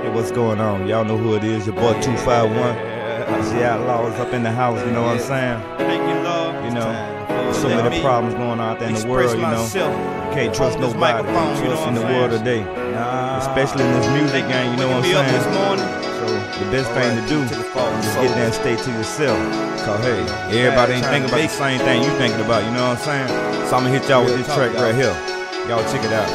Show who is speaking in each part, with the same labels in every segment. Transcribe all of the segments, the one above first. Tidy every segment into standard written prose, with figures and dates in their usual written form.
Speaker 1: Hey, what's going on? Y'all know who it is, your boy 251. The Outlaws up in the house, you know what I'm saying? You know, so many problems going on out there in the world, you know. Can't trust nobody, trust in the world today. Especially in this music game, you know what I'm saying? So the best thing to do is just get there and stay to yourself. Cause hey, everybody ain't thinking about the same thing you thinking about, you know what I'm saying? So I'm gonna hit y'all with this track right here. Y'all check it out.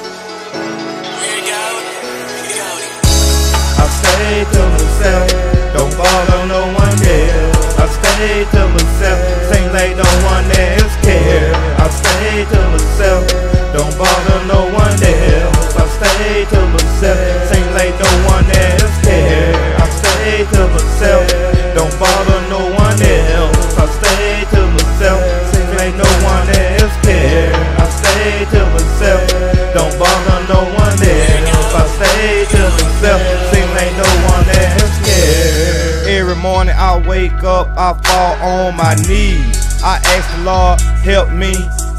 Speaker 2: I stay to myself, don't bother no one else. I stay to myself, seems like no one else care. I stay to myself, don't bother no one else. I stay to myself, seems like no one else care. I stay to myself, don't bother no one else. I stay to myself, seems like no one else care. I stay to myself, don't bother no one else. I stay to myself, seems like no one else care.
Speaker 1: Every morning I wake up, I fall on my knees. I ask the Lord, help me,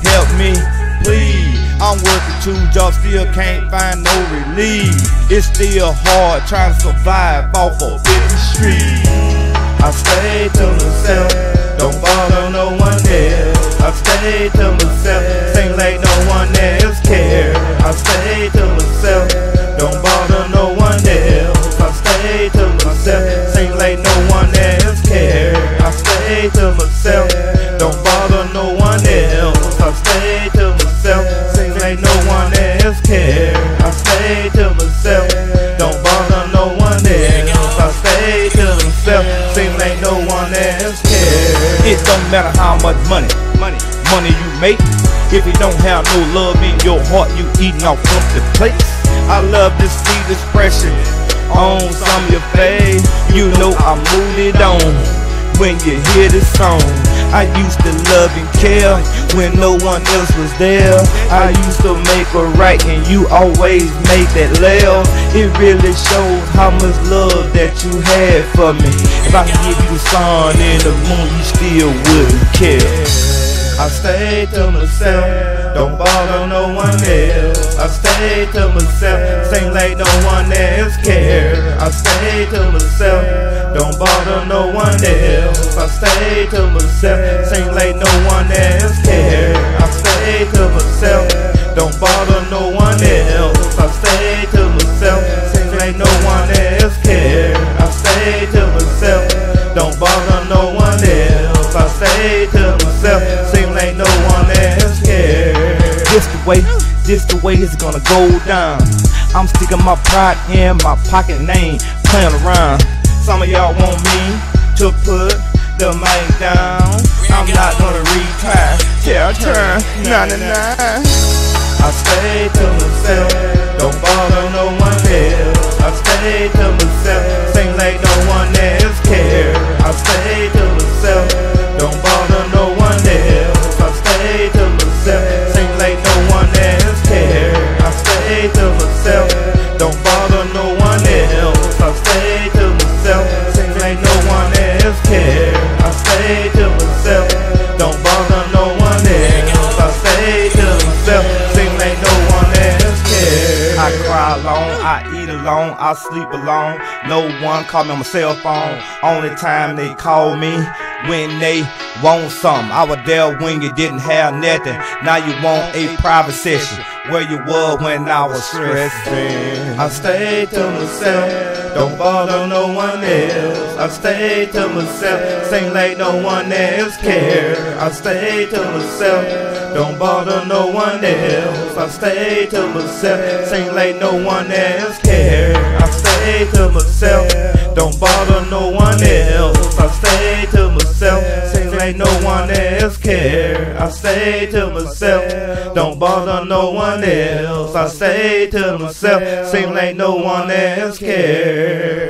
Speaker 1: please. I'm working 2 jobs, still can't find no relief. It's still hard trying to survive off of 50th Street.
Speaker 2: I stay to myself, don't bother no one else. I stay to myself, seems like no one else care. I stay to myself, don't bother no one else. I stay to myself, seems like no one else care. I stay to myself, don't bother no one else. I stay to myself, seems like no one else care. I stay to myself, don't bother no one else. I stay to myself, seems like no one else care.
Speaker 1: It don't matter how much money you make, if you don't have no love in your heart, you eating off empty plates. I love to see the expression on some of your face. You know I moved it on when you hear this song. I used to love and care when no one else was there. I used to make a right and you always made that laugh. It really shows how much love that you had for me. If I could give you the sun and the moon, you still wouldn't care.
Speaker 2: I stay to myself, don't bother no one else. I stay to myself, seems like no one else care. I stay to myself, don't bother no one else. I stay to myself, seems like no one else care. I stay to myself, don't bother no one else. I stay to myself, seems like no one else care. I stay to myself, don't bother no one else. I stay to myself, seems like no one else care.
Speaker 1: This the way it's gonna go down. I'm sticking my pride in my pocket and ain't playing around. Some of y'all want me to put the mic down. I'm not gonna retire till I turn 99.
Speaker 2: I stay to myself, don't bother no one else. I stay to myself, seems like no one else care. I stay to myself, don't bother no one else. I stay to myself, seems like no one else care. I stay to myself, don't bother no one else. I stay to myself, seems like no one else care. I stay to myself, don't bother no one else. I stay to myself, seems like no one else care.
Speaker 1: I cry alone, I eat alone, I sleep alone. No one call me on my cell phone. Only time they call me when they want something. I was there when you didn't have nothing. Now you want a private session where you were when I was stressing.
Speaker 2: I stay to myself, don't bother no one else. I stay to myself, seems like no one else care. I stay to myself, don't bother no one else. I stay to myself, seems like no one else care. I stay to myself, don't bother no one else. I stay to myself, seems like no one else care. I stay to myself, don't bother no one else. I stay to myself, seems like no one else care.